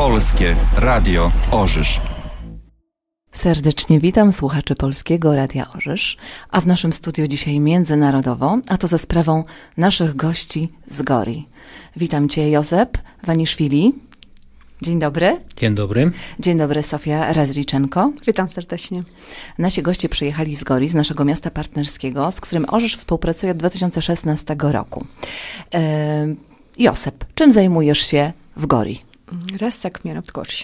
Polskie Radio Orzysz. Serdecznie witam słuchaczy Polskiego Radia Orzysz, a w naszym studiu dzisiaj międzynarodowo, a to za sprawą naszych gości z Gori. Witam Cię, Józef Waniszwili. Dzień dobry. Dzień dobry. Dzień dobry, Sofia Razriczenko. Witam serdecznie. Nasi goście przyjechali z Gori, z naszego miasta partnerskiego, z którym Orzysz współpracuje od 2016 roku. Józef, czym zajmujesz się w Gori? Reszak mnie w Gori.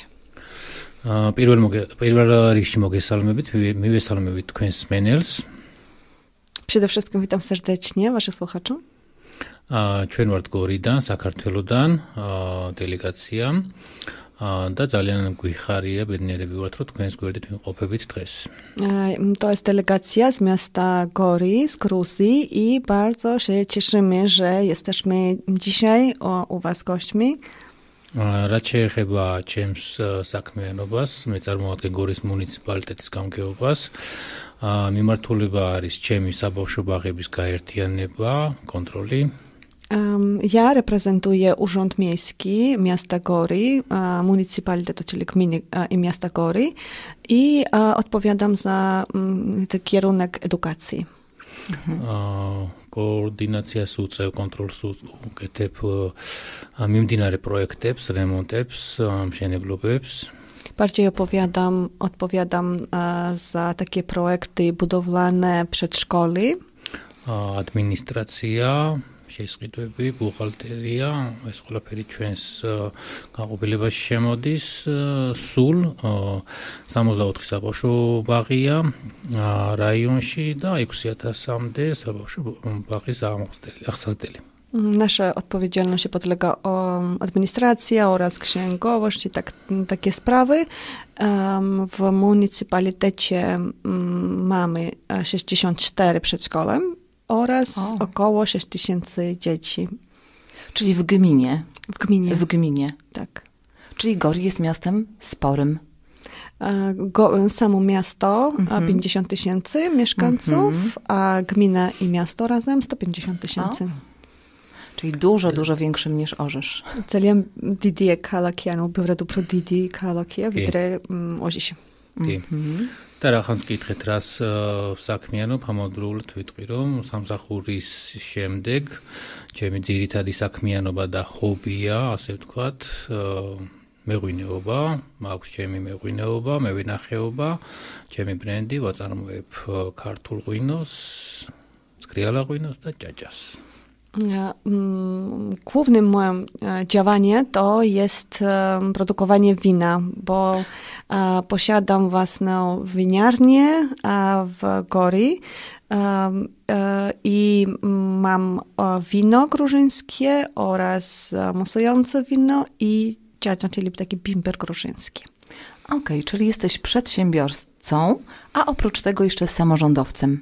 პირველ რიგში მოგესალმებით, მივესალმებით თქვენს მენელს. Przede wszystkim witam serdecznie waszych słuchaczy. ჩვენ ვართ გორიდან, საქართველოდან, დელეგაცია და ძალიან გვიხარია, ბედნიერები ვართ, რომ თქვენს გვერდით ვიმყოფებით დღეს. To jest delegacja z miasta Gori, z Gruzji i bardzo się cieszymy, że jesteśmy dzisiaj u was gośćmi. რაც შეეხება ჩემს საქმიანობას, მე წარმოადგენ გორის მუნიციპალიტეტის გამგეობას. მიმართულება არის ჩემი საბავშვო ბაღების გაერთიანება, kontroli. Ja reprezentuję Urząd Miejski Miasta Gori, Municypalitetu, czyli gminy i miasta Gori i odpowiadam za kierunek edukacji. Koordinacijas უწევ კონტროლს უკეთებ მიმდინარე პროექტებს, რემონტებს, მშენებლობებს. Bardziej odpowiadam za takie projekty budowlane przedszkoli. Administracja, შესყიდვები, ბუღალტერია, ეს ყველაფერი ჩვენს გაყოფილებაში შემოდის. სულ 64 საბავშვო ბაღია რაიონში და 6000-მდე საბავშვო ბაღის აღსაზრდელი. Nasza odpowiedzialności podlega administracja oraz księgowość i takie sprawy. W municypalitecie mamy 64 przedszkole oraz około 6000 dzieci. Czyli w gminie? W gminie. Tak. Czyli Gori jest miastem sporym. Samo miasto 50 000 mieszkańców, a gmina i miasto razem 150 000. Czyli dużo większym niż Orzysz. Ძალიან დიდი ქალაქია, უბრალოდ უფრო დიდი ქალაქია, ვიდრე ოჟიში. და რახანს გითხეთ, რას საქმიანობ, ამავდროულად ვიტყვი, რომ სამსახურის შემდეგ ჩემი ძირითადი საქმიანობა და ჰობია, ასე ვთქვათ, მეღვინეობა, მაქვს ჩემი მეღვინეობა, მევინახეობა, ჩემი ბრენდი, ვაწარმოებ ქართულ ღვინოს, ცქრიალა ღვინოს და ჭაჭას. Głównym moim działaniem to jest produkowanie wina, bo posiadam własną winiarnię w Gori i mam wino gruzińskie oraz musujące wino i ciacza, czyli taki bimber gruziński. Okej, czyli jesteś przedsiębiorcą, a oprócz tego jeszcze samorządowcem.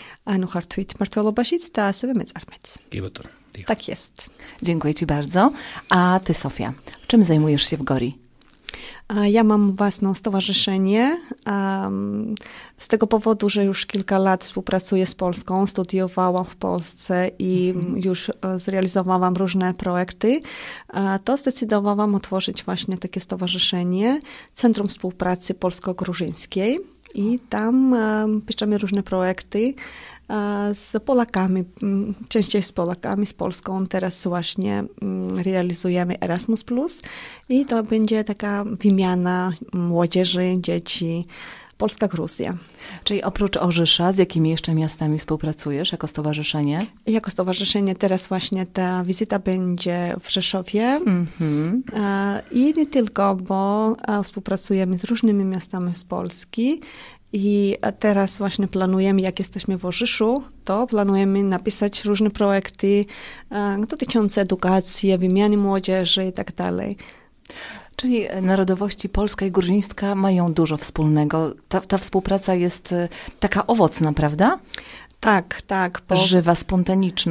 Tak jest. Dziękuję Ci bardzo. A Ty, Sofia, czym zajmujesz się w Gori? Ja mam własne stowarzyszenie. Z tego powodu, że już kilka lat współpracuję z Polską, studiowałam w Polsce i już zrealizowałam różne projekty, to zdecydowałam otworzyć właśnie takie stowarzyszenie, Centrum Współpracy Polsko-Gruzińskiej. I tam piszemy różne projekty z Polakami, częściej z Polakami, z Polską. Teraz właśnie realizujemy Erasmus+. I to będzie taka wymiana młodzieży, dzieci, Polska-Gruzja. Czyli oprócz Orzysza, z jakimi jeszcze miastami współpracujesz jako stowarzyszenie? Jako stowarzyszenie teraz właśnie ta wizyta będzie w Rzeszowie. I nie tylko, bo współpracujemy z różnymi miastami z Polski. I teraz właśnie planujemy, jak jesteśmy w Orzyszu, to planujemy napisać różne projekty dotyczące edukacji, wymiany młodzieży i tak dalej. Czyli narodowości polska i gruzińska mają dużo wspólnego. Ta współpraca jest taka owocna, prawda? Tak. Żywa, spontaniczna.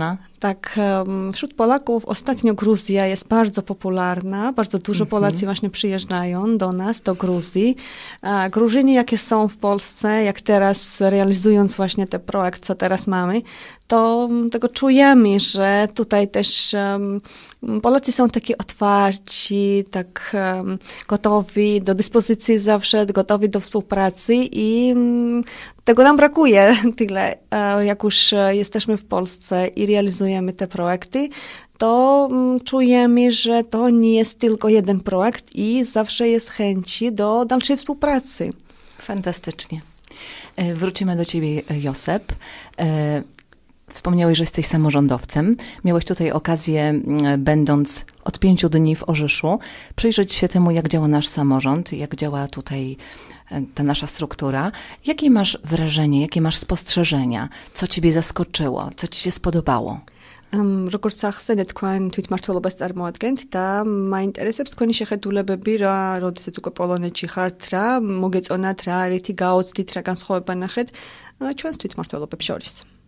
Tak, wśród Polaków ostatnio Gruzja jest bardzo popularna, bardzo dużo Polacy właśnie przyjeżdżają do nas, do Gruzji. Gruzyni, jakie są w Polsce, jak teraz realizując właśnie ten projekt, co teraz mamy, to tego czujemy, że tutaj też Polacy są taki otwarci, tak gotowi do dyspozycji zawsze, gotowi do współpracy i tego nam brakuje tyle. Jak już jesteśmy w Polsce i realizujemy te projekty, to czujemy, że to nie jest tylko jeden projekt i zawsze jest chęci do dalszej współpracy. Fantastycznie. Wrócimy do ciebie, Josep. Wspomniałeś, że jesteś samorządowcem. Miałeś tutaj okazję, będąc od 5 dni w Orzyszu, przyjrzeć się temu, jak działa nasz samorząd, jak działa tutaj ta nasza struktura. Jakie masz wrażenie, jakie masz spostrzeżenia? Co ciebie zaskoczyło? Co ci się spodobało? როგორც ახსენეთ, თქვენ თვითმმართველობას წარმოადგენთ და მაინტერესებს თქვენი შეხედულებები რა, როდესაც უკვე პოლონეთში ხართ, რა მოგეწონათ, რა რითი გაოცდით, რა განსხვავება ნახეთ ჩვენს თვითმმართველობებს შორის.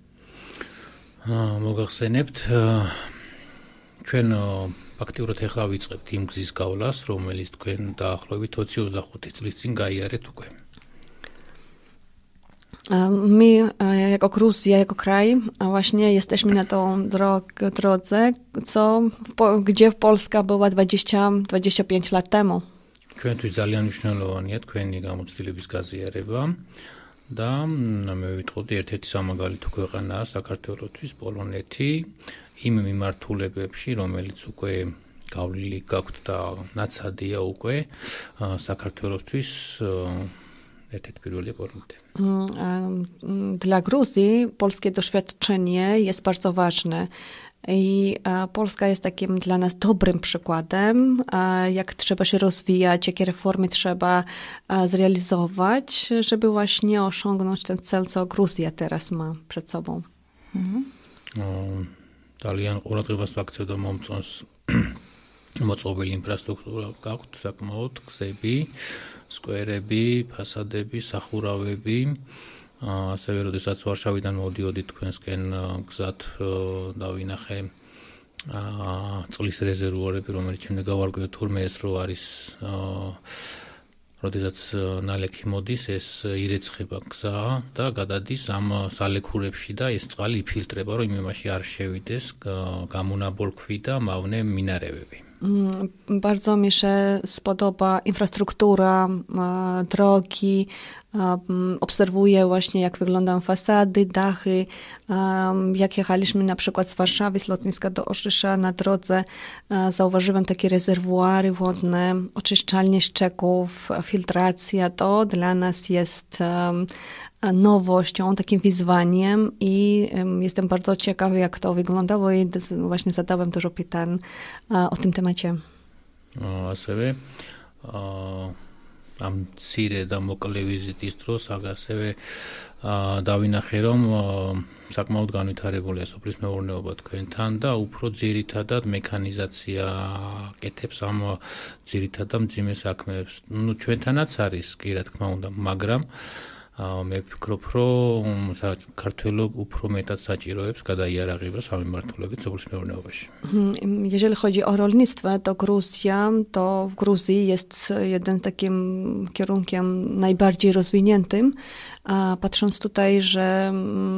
მოგახსენებთ, ჩვენ ფაქტიურად ახლა ვიწყებთ იმ გზის გავლას, რომელიც თქვენ დაახლოებით 25 წლის წინ გაიარეთ უკვე. My jako Gruzja, jako kraj, właśnie jesteśmy na tą drodze, gdzie Polska była 20-25 lat temu. ჩვენთვის ძალიან მნიშვნელოვანია თქვენი გამოცდილების გაზიარება და მე ვიტყოდი ერთ-ერთი სამაგალითო ქვეყანაა საქართველოსთვის პოლონეთი იმ მიმართულებებში, რომელიც უკვე გავლილი გაქვთ და ნაცადია უკვე საქართველოსთვის ერთ-ერთი პირველი პოლონეთი. Dla Gruzji polskie doświadczenie jest bardzo ważne i Polska jest takim dla nas dobrym przykładem, jak trzeba się rozwijać, jakie reformy trzeba zrealizować, żeby właśnie osiągnąć ten cel, co Gruzja teraz ma przed sobą. ძალიან ყურადღებას ვაქცევდა მომწონს მოწყობილი ინფრასტრუქტურა გაქვთ, საკმაოდ გზები, სკვერები, ფასადები, სახურავები. ასევე როდესაც ვარშავიდან მოვდიოდი თქვენსკენ გზად დავინახე წყლის რეზერვუარები, რომელიც შემდეგ გავარკვევ თურმე ეს რო არის როდესაც ნალექი მოდის, ეს ირეცხება გზა და გადადის ამ სალექურებში და ეს წყალი იფილტრება, რომ იმაში არ შევიდეს გამონაბოლქვი და მავნე მინარევები. Bardzo mi się spodoba infrastruktura, drogi, obserwuję właśnie, jak wyglądają fasady, dachy. Jak jechaliśmy na przykład z Warszawy, z lotniska do Orzysza na drodze, zauważyłem takie rezerwuary wodne, oczyszczalnie ścieków, filtracja. To dla nas jest nowością, takim wyzwaniem i jestem bardzo ciekawy, jak to wyglądało i właśnie zadałem dużo pytań o tym temacie. ასევე ამ ცირე და მოკლე ვიზიტის დროს ასევე დავინახე, რომ საკმაოდ განვითარებულია სოფლის მეურნეობა თქვენთან და უფრო ძირითადად მექანიზაცია კეთებს ამ ძირითად და მძიმე საქმეებს. ჩვენთანაც არის კი რა თქმა უნდა, მაგრამ მე ვფიქრობ, რომ საქართველო უფრო მეტად საჭიროებს გადაიარაღებას ამ მიმართულებით სოფლის მეურნეობაში. Jeżeli chodzi o rolnictwo, to w Gruzji jest jeden takim kierunkiem najbardziej rozwiniętym. Patrząc tutaj, że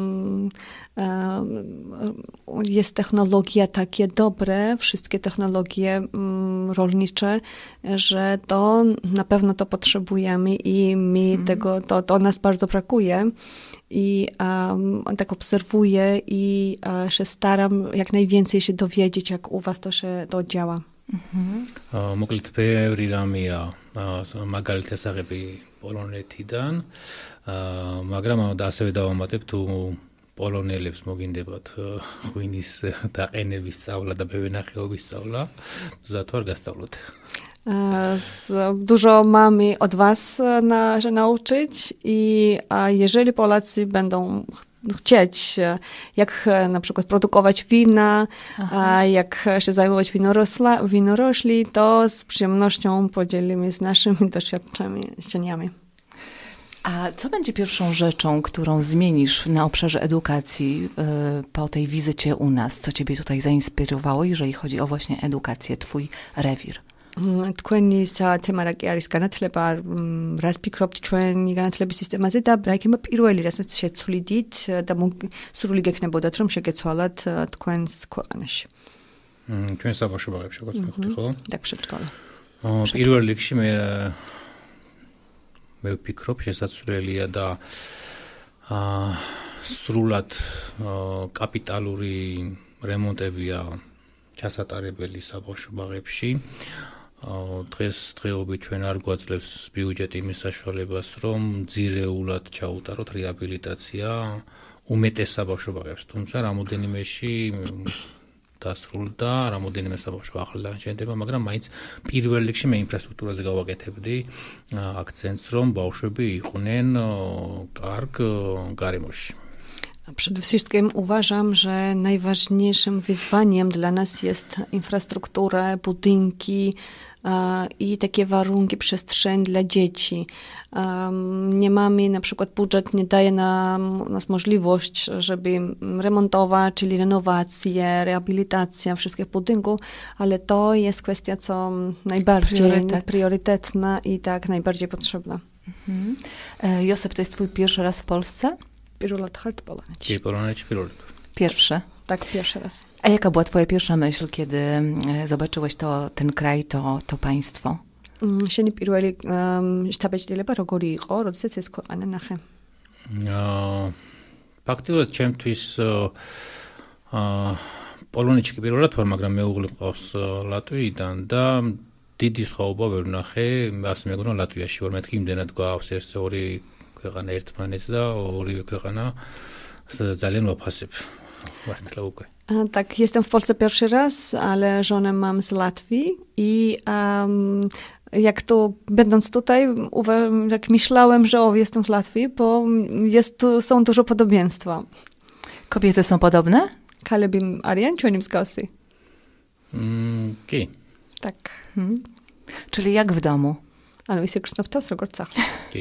jest technologia takie dobre, wszystkie technologie rolnicze, że to na pewno to potrzebujemy i mi to nas bardzo brakuje. I tak obserwuję i się staram jak najwięcej się dowiedzieć, jak u was to działa. მოკლედ ბევრი რამეა მაგალითად ასაღები პოლონეთიდან, მაგრამ ასევე დავამატებ თუ პოლონელებს მოგინდებათ ღვინის დაყენების სწავლა და ბებენახეობის სწავლა, მზად ვარ გასწავლოთ. Dużo mamy od was nauczyć i jeżeli Polacy będą chcieć, jak na przykład produkować wina, jak się zajmować winorośli, to z przyjemnością podzielimy z naszymi doświadczeniami. A co będzie pierwszą rzeczą, którą zmienisz na obszarze edukacji po tej wizycie u nas? Co ciebie tutaj zainspirowało, jeżeli chodzi o właśnie edukację, twój rewir? თქვენი თემა რა კი არის განათლება, რას ფიქრობთ ჩვენი განათლების სისტემაზე და რა იქნება პირველი, რასაც შეცვლიდით და სრული გექნებოდათ, რომ შეგეცვალათ თქვენს ქვეყანაში. ჩვენ საბავშვო ბაღებში როგორც მივხვდი, ხო? Так, przedszkole. პირველ რიგში მე ვფიქრობ, შესაძლებელია და სრულად კაპიტალური რემონტებია ჩასატარებელი საბავშვო ბაღებში. დღესდღეობით ჩვენ არ გვაძლევს ბიუჯეტი იმის საშუალებას, რომ ძირეულად ჩაუტაროთ რეაბილიტაცია უმეტეს საბავშვო ბაღებს, თუმცა რამოდენიმეში დასრულდა, რამოდენიმე საბავშვო ახლდა შენდება, მაგრამ მაინც პირველ რიგში მე ინფრასტრუქტურაზე გავაკეთებდი აქცენტს, რომ ბავშვები იყვნენ კარგ გარემოში. Przede wszystkim uważam, że najważniejszym wyzwaniem dla nas jest infrastruktura, budynki i takie warunki, przestrzeń dla dzieci. Nie mamy, na przykład budżet nie daje nas możliwość, żeby remontować, czyli renowację, rehabilitacja wszystkich budynków, ale to jest kwestia, co najbardziej priorytetna i tak najbardziej potrzebna. Josep, to jest twój pierwszy raz w Polsce? Pierwszy. Tak, pierwszy raz. A jaka była twoja pierwsza myśl, kiedy zobaczyłeś ten kraj, to państwo? შენი პირველი შთაბეჭდილება როგორი იყო, როდესაც ეს ქვეყანა ნახე? ფაქტიურად ჩემთვის პოლონეთში კი პირველად ვარ, მაგრამ მეუღლე მყავს ლატვიიდან და დიდი სხვაობა ვერ ვნახე, ასე მეგონა ლატვიაში ვარ, მეთქი იმდენად გვაქვს ეს ორი ქვეყანა ერთმანეთს და ორივე ქვეყანა ძალიან ვაფასებ. Tak, jestem w Polsce pierwszy raz, ale żonę mam z Latvii i jak to będąc tutaj, jak myślałem, że jestem w Latvii, bo są dużo podobieństwa. Kobiety są podobne? Kalebim Arian, członim z Kosy. Tak. Czyli jak w domu? Ale jest jak to z Rogorcach.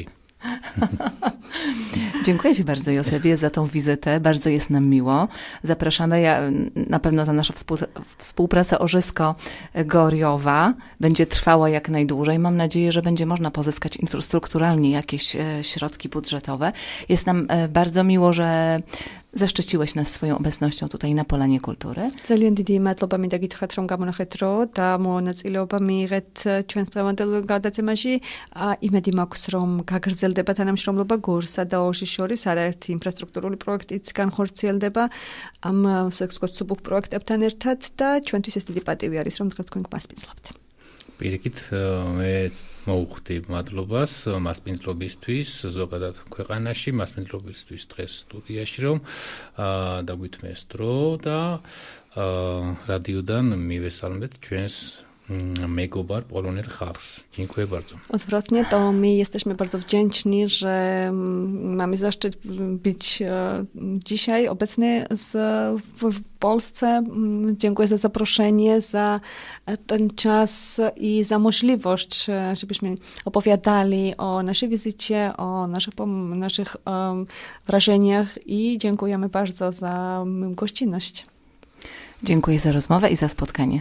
Dziękuję ci bardzo, Josepie, za tą wizytę. Bardzo jest nam miło. Zapraszamy. Na pewno ta nasza współpraca Orzysko-Goriowa będzie trwała jak najdłużej. Mam nadzieję, że będzie można pozyskać infrastrukturalnie jakieś środki budżetowe. Jest nam bardzo miło, że zaszczyciłeś nas swoją obecnością tutaj na Polanie Kultury. ძალიან დიდი მადლობა მინდა გითხრათ, რომ გამონახეთ დრო და მონაწილეობა მიიღეთ ჩვენს დღევანდელ გადაცემაში. იმედი მაქვს, რომ გაგრძელდება თანამშრომლობა გორსა და ორჟის შორის არაერთი ინფრასტრუქტურული პროექტიც განხორციელდება ამ სუპუხ პროექტებთან ერთად და ჩვენთვის ეს დიდი პატივი არის, რომ დღეს თქვენ გვასპინძლობთ. პირიქით მე მოუხდი მადლობას მასპინძლობისთვის ზოგადად ქვეყანაში, მასპინძლობისთვის დღეს სტუდიაში, რომ დაგვითმეს დრო და რადიოდან მივესალმეთ ჩვენს megobар polonel khars. Dziękuję bardzo. Odwrotnie, to my jesteśmy bardzo wdzięczni, że mamy zaszczyt być dzisiaj obecny w Polsce. Dziękuję za zaproszenie, za ten czas i za możliwość, żebyśmy opowiadali o naszej wizycie, o naszych wrażeniach i dziękujemy bardzo za gościnność. Dziękuję za rozmowę i za spotkanie.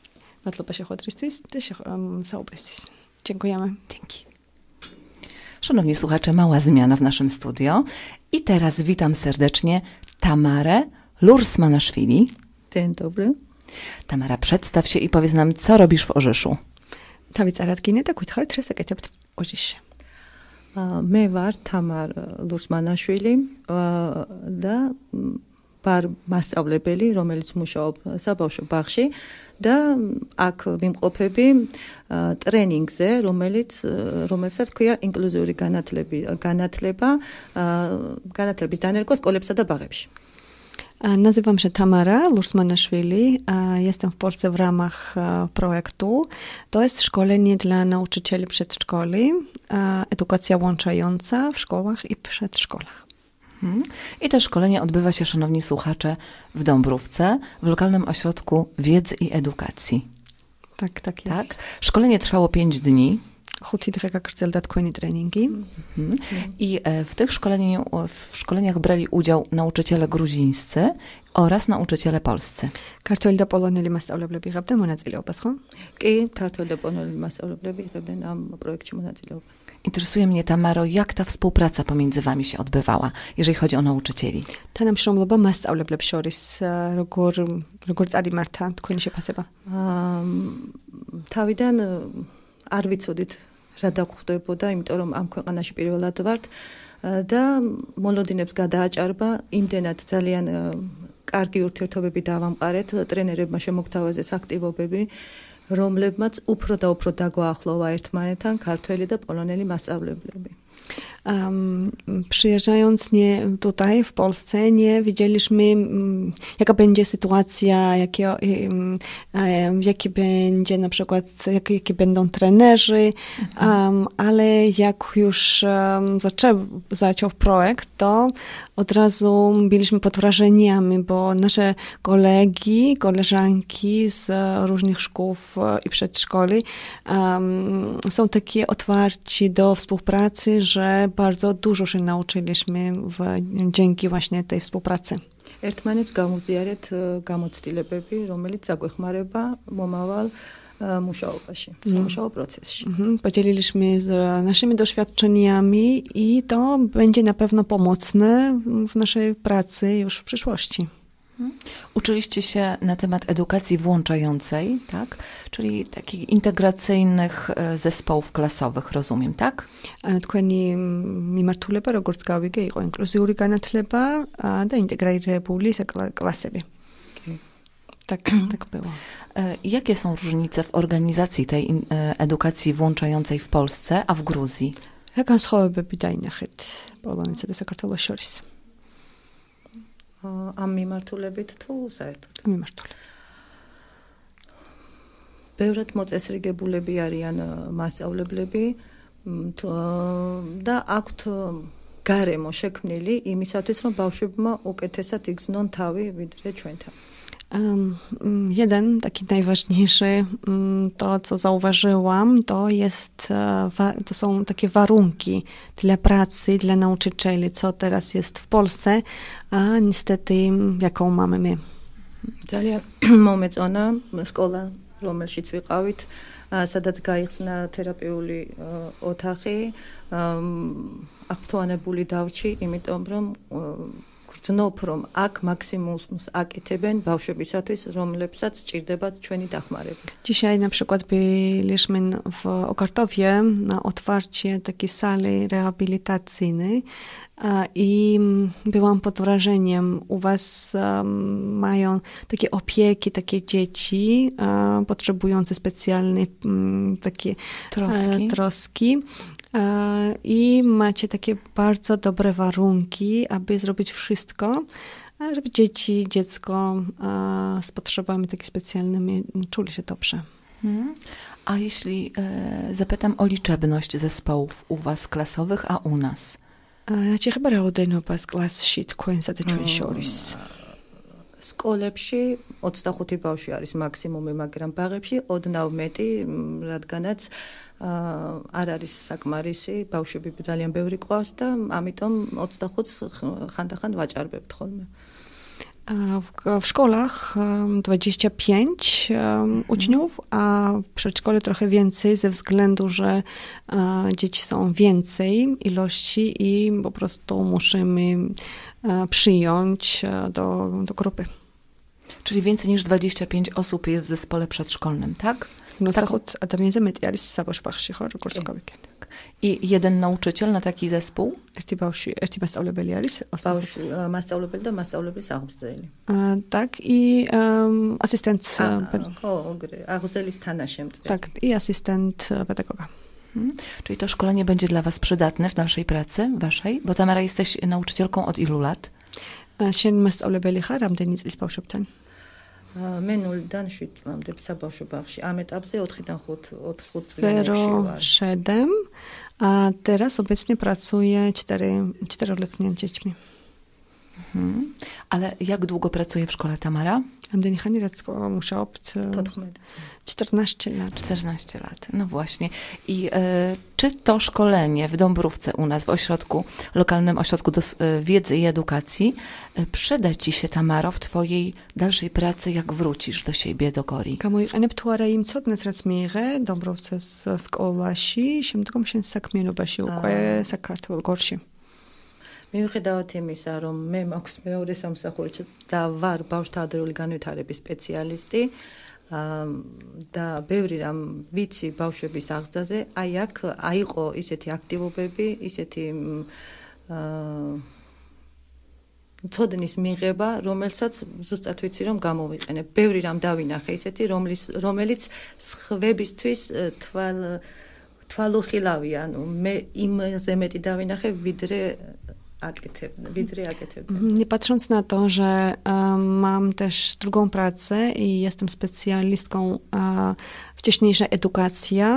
Dziękujemy. Dzięki. Szanowni słuchacze, mała zmiana w naszym studio. I teraz witam serdecznie Tamarę Lursmanaszwili. Dzień dobry. Tamara, przedstaw się i powiedz nam, co robisz w Orzyszu. მე ვარ თამარ ლურსმანაშვილი და ვარ მასწავლებელი, რომელიც მუშაობ საბავშვო ბაღში და აქ ვიმყოფები ტრენინგზე, რომელსაც ქვია ინკლუზიური განათლების დანერგვა სკოლებსა და ბაღებში. Nazywam się Tamara Lursmanaszwili. Jestem w Polsce w ramach projektu. To jest szkolenie dla nauczycieli przedszkoli, edukacja łączająca w szkołach i przedszkolach. I to szkolenie odbywa się, szanowni słuchacze, w Dąbrówce, w lokalnym ośrodku wiedzy i edukacji. Tak jest. Tak? Szkolenie trwało 5 dni. ხუთი დღე გაგრძელდა თქვენი ტრენინგი. I w szkoleniach brali udział nauczyciele gruzińscy oraz nauczyciele polscy. ქართველი და პოლონელი მასწავლებლები იღებდნენ მონაწილეობას, ხო? კი, ქართველი და პოლონელი მასწავლებლები იღებდნენ ამ პროექტში მონაწილეობას. Interesuje mnie, Tamaro, jak ta współpraca pomiędzy wami się odbywała, jeżeli chodzi o nauczycieli? თანამშრომლობა მასწავლებლებს შორის როგორ წარიმართა თქვენი შეფასება? თავიდან არ ვიცოდით რა დაგხვდებოდა, იმიტომ რომ ამ ქვეყანაში პირველად ვართ და მოლოდინებს გადააჭარბა, იმდენად ძალიან კარგი ურთიერთობები დავამყარეთ, ტრენერებმა შემოგთავაზეს აქტივობები, რომლებმაც უფრო და უფრო დაგვაახლოვა ერთმანეთთან ქართველი და პოლონელი მასწავლებლები. Przyjeżdżając tutaj w Polsce nie wiedzieliśmy, jaka będzie sytuacja, jakie będzie na przykład, jakie będą trenerzy, ale jak już zaczął projekt, to od razu byliśmy pod wrażeniami, bo nasze koleżanki z różnych szkół i przedszkoli są takie otwarci do współpracy, że bardzo dużo się nauczyliśmy dzięki właśnie tej współpracy. ერთმანეთს გამუზიარეთ გამოცდილებები, რომელიც აგვეხმარება მომავალ მუშაობაში, სამუშაო პროცესში. Podzieliliśmy z naszymi doświadczeniami i to będzie na pewno pomocne w naszej pracy już w przyszłości. Uczyliście się na temat edukacji włączającej, tak? Czyli takich integracyjnych zespołów klasowych, rozumiem, tak? თქვენი მიმართულება როგორც გავიგე იყო ინკლუზიური განათლება და ინტეგრირებული კლასები. Tak było. Jakie są różnice w organizacji tej edukacji włączającej w Polsce, a w Gruzji? რა განსხვავებები დაინახეთ პოლონეთსა და საქართველოს შორის? ამ მიმართულებით თუ საერთოდ? მიმართულებით. ბევრად მოწესრიგებულები არიან მასწავლებლები და აქვთ გარემო შექმნილი იმისათვის, რომ ბავშვებმა ukეთესად იგრძნონ თავი ვიდრე ჩვენთან. Jeden taki najważniejszy, to co zauważyłam, to są takie warunki dla pracy, dla nauczycieli, co teraz jest w Polsce, a niestety jaką mamy my. ძალიან მომეწონა სკოლა, რომელშიც ვიყავით, სადაც გაიხსნა თერაპიული ოთახი, აქტუანებული დავჭი, იმიტომ რომ გრძნობ, რომ აქ მაქსიმუმს აკეთებენ ბავშვებისათვის, რომლებსაც სჭირდებათ ჩვენი დახმარება. Dzisiaj na przykład byliśmy w Okartowie na otwarcie takiej sali rehabilitacyjnej i byłam pod wrażeniem, u was mają takie opieki, takie dzieci potrzebujące specjalnej takie troski. I macie takie bardzo dobre warunki, aby zrobić wszystko, żeby dziecko z potrzebami takimi specjalnymi czuli się dobrze. A jeśli zapytam o liczebność zespołów u was klasowych, a u nas? Raczej chyba რაოდენობა კლასში თქვენსა და ჩვენ შორის. სკოლებში 25 ბავშვი არის მაქსიმუმი, მაგრამ ბაღებში ოდნავ მეტი, რადგანაც არ არის საკმარისი, ბავშვები ძალიან ბევრი ყავს და ამიტომ 25-ს ხანდახან ვაჭარბებთ ხოლმე. W szkołach 25 uczniów, a w przedszkole trochę więcej ze względu, że dzieci są więcej ilości i po prostu musimy przyjąć do grupy. Czyli więcej niż 25 osób jest w zespole przedszkolnym, tak? Nוסახოთ ადამიანზე მეტი არის საბავშვო ბაღში, ხო, როგორც გავიგეთ. I jeden nauczyciel na taki zespół? ერთი მასწავლებელი არის, მასწავლებელი და მასწავლებლის აღმზრდელი. Tak, i asystent აღმზრდელის თანაშემწე. Tak, i asystent pedagoga. Czyli to szkolenie będzie dla was przydatne w dalszej pracy waszej? Bo Tamara, jesteś nauczycielką od ilu lat? შენ მასწავლებელი ხარ რამდენი წლის ბავშვებთან? მე 0-დან 7 წლამდე საბავშვო ბაღში. ამ ეტაპზე 4-დან 5 წლებში ვარ. 7, a teraz obecnie pracuję 4-letnimi dziećmi. Ale jak długo pracuje w szkole Tamara? عمداني muszę 14 lat. 14 lat, no właśnie. I czy to szkolenie w Dąbrówce u nas, w ośrodku, lokalnym ośrodku wiedzy i edukacji, przyda ci się, Tamaro, w twojej dalszej pracy, jak wrócisz do siebie, do Gori? אני בטוחה אם צוד נצרץ מירה, דומברובצה סקולაში, შემდგომ შენ საქმიანობაში უკვე საქართველოს გორში. მიუხედავად იმისა, რომ მე მაქვს მეორე სამსახური და ვარ ბავშვთა ადრეული განვითარების სპეციალისტი და ბევრი რამ ვიცი ბავშვების აღზრდაზე, აი აქ აიყო ისეთი აქტივობები, ისეთი ცოდნის მიღება, რომელსაც ზუსტად ვიცი რომ გამოვიყენებ. ბევრი რამ დავინახე ისეთი, რომელიც სხვებისთვის თვალუხილავია, ანუ მე იმაზე მეტი დავინახე, wydre aketeb. Nie patrząc na to, że mam też drugą pracę i jestem specjalistką wcześniejsza edukacja,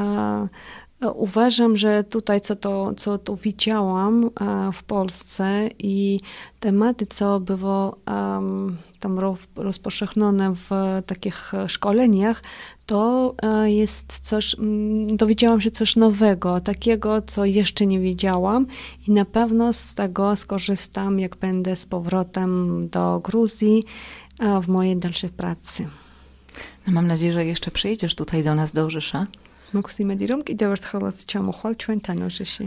uważam, że tutaj, co tu widziałam w Polsce i tematy, co było tam rozpowszechnione w takich szkoleniach, to jest coś, dowiedziałam się coś nowego, takiego, co jeszcze nie wiedziałam i na pewno z tego skorzystam, jak będę z powrotem do Gruzji w mojej dalszej pracy. No mam nadzieję, że jeszcze przyjedziesz tutaj do nas, do Orzysza. მოგხსიმედი რომ კიდევ ერთხელაც ჩამოხვალ ჩვენთან ოჟეში.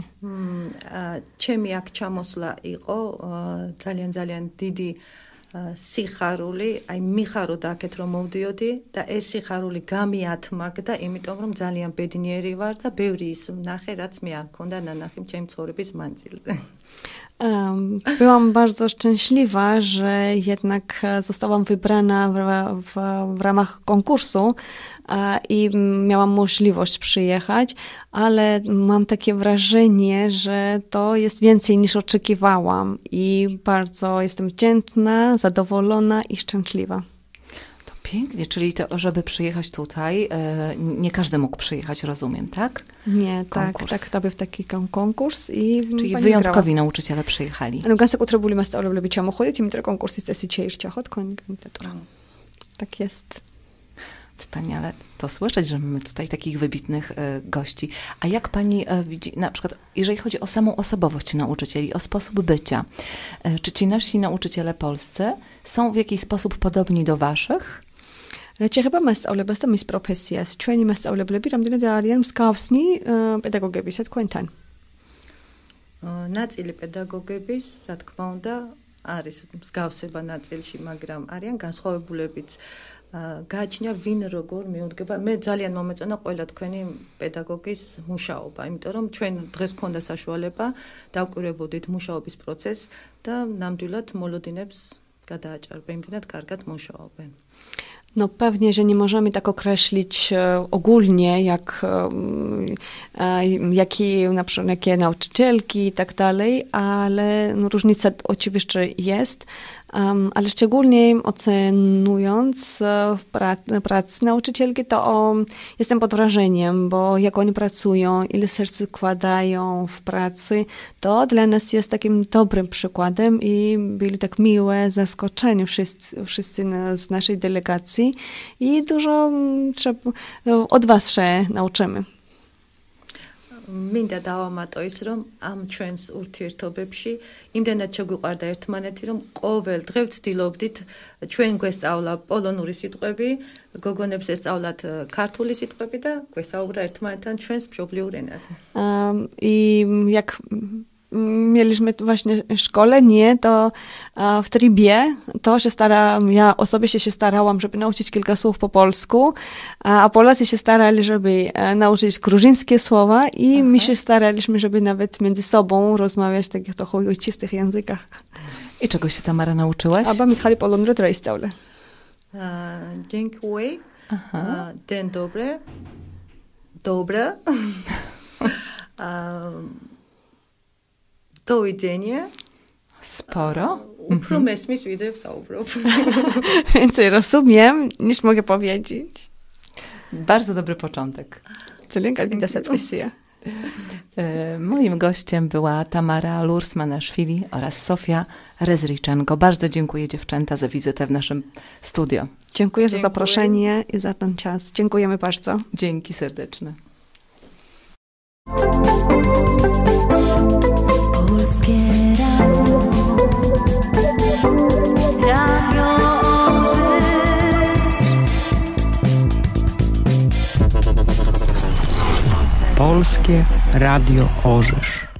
ჩემი აქ ჩამოსვლა იყო ძალიან დიდი სიხარული, აი მიხაროდა აქეთ რომ მოვდიოდი და ეს სიხარული გამიათმაგდა, იმიტომ რომ ძალიან ბედნიერი ვარ და ბევრი ის ნახე, რაც მე არ მქონდა ნანახი ჩემი ცხოვრების მანძილზე. Byłam bardzo szczęśliwa, że jednak zostałam wybrana w ramach konkursu i miałam możliwość przyjechać, ale mam takie wrażenie, że to jest więcej niż oczekiwałam i bardzo jestem wdzięczna, zadowolona i szczęśliwa. Pięknie, czyli to, żeby przyjechać tutaj, nie każdy mógł przyjechać, rozumiem, tak? Nie, tak, to był taki konkurs i czyli wyjątkowi nauczyciele przyjechali. No, განსაკუთრებული potrzebuli მასწავლებლები ჩამოხვედით, იმიტომ რომ კონკურსის წესი შეირჩა, Tak jest. Wspaniale to słyszeć, że mamy tutaj takich wybitnych gości. A jak pani widzi, na przykład, jeżeli chodzi o samą osobowość nauczycieli, o sposób bycia, czy ci nasi nauczyciele polscy są w jakiś sposób podobni do waszych? რაც შეეხება მასწავლებლებს და მის პროფესიას, ჩვენი მასწავლებლები რამდენად არიან მსგავსნი პედაგოგებისა თქვენთან? ნაწილი პედაგოგების, რა თქმა უნდა, არის მსგავსება ნაწილში, მაგრამ არიან განსხვავებულებიც. გააჩნია ვინ როგორ მიუდგება. მე ძალიან მომეწონა ყველა თქვენი პედაგოგის მუშაობა, იმიტომ რომ ჩვენ დღეს გქონდა საშუალება დავკვირვებოდით მუშაობის პროცესს და ნამდვილად მოლოდინებს გადააჭარბა, იმდენად kargat მუშაობენ. No pewnie, że nie możemy tak określić ogólnie, jakie nauczycielki i tak dalej, ale no, różnica oczywiście jest, ale szczególnie ocenując pracę nauczycielki, to jestem pod wrażeniem, bo jak oni pracują, ile serc wkładają w pracy, to dla nas jest takim dobrym przykładem i byli tak miłe zaskoczeni wszyscy z naszej delegacji i dużo od was się nauczymy. მინდა დავამატო ის, რომ ამ ჩვენს ურთიერთობებში იმდენად შეგვიყვარდა ერთმანეთი, რომ ყოველ დღე ვცდილობდით ჩვენ გვესწავლა პოლონური სიტყვები, გოგონებს ესწავლათ ქართული sitყვები და გვესაუბრა ერთმანეთთან ჩვენს მშობლიურ ენაზე. I jak mieliśmy właśnie szkolenie, to w trybie to ja osobiście się starałam, żeby nauczyć kilka słów po polsku, a Polacy się starali, żeby nauczyć gruzińskie słowa i my się staraliśmy, żeby nawet między sobą rozmawiać w takich trochę ojczystych językach. I czego się, Tamara, nauczyłaś? Aba Michali polonry trajstawle. Dziękuję. Dzień dobry. Dobre. Do widzenia. Sporo. Უფრო მესმის ვიდრე ვსაუბრობ. Więcej rozumiem, niż mogę powiedzieć. Bardzo dobry początek. ძალიან კარგი დასაწყისია. Moim gościem była Tamara Lursmanaszwili oraz Sofia Rezriczenko. Bardzo dziękuję dziewczęta za wizytę w naszym studio. Dziękuję za zaproszenie i za ten czas. Dziękujemy bardzo. Dzięki serdeczne. Polskie Radio. Radio Polskie Radio Orzysz.